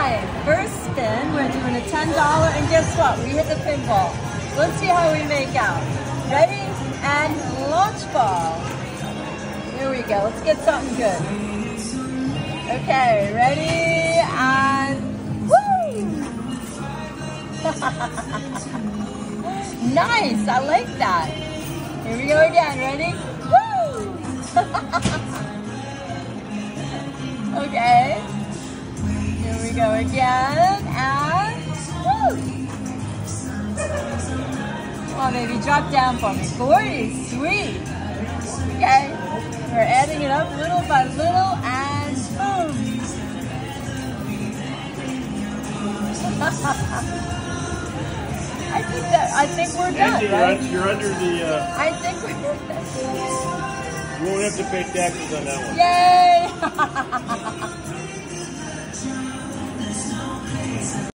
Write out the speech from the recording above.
Okay, first spin, we're doing a $10, and guess what? We hit the pinball. Let's see how we make out. Ready? And launch ball. Here we go. Let's get something good. Okay, ready? And woo! Nice, I like that. Here we go again. Ready? Woo! Okay. Here we go again, and woo! Come on, baby, drop down for me. 40, sweet. Okay, we're adding it up little by little, and boom. I think we're done, Angie, right? you're under the. I think we're done. You won't have to pay taxes on that one. Yay!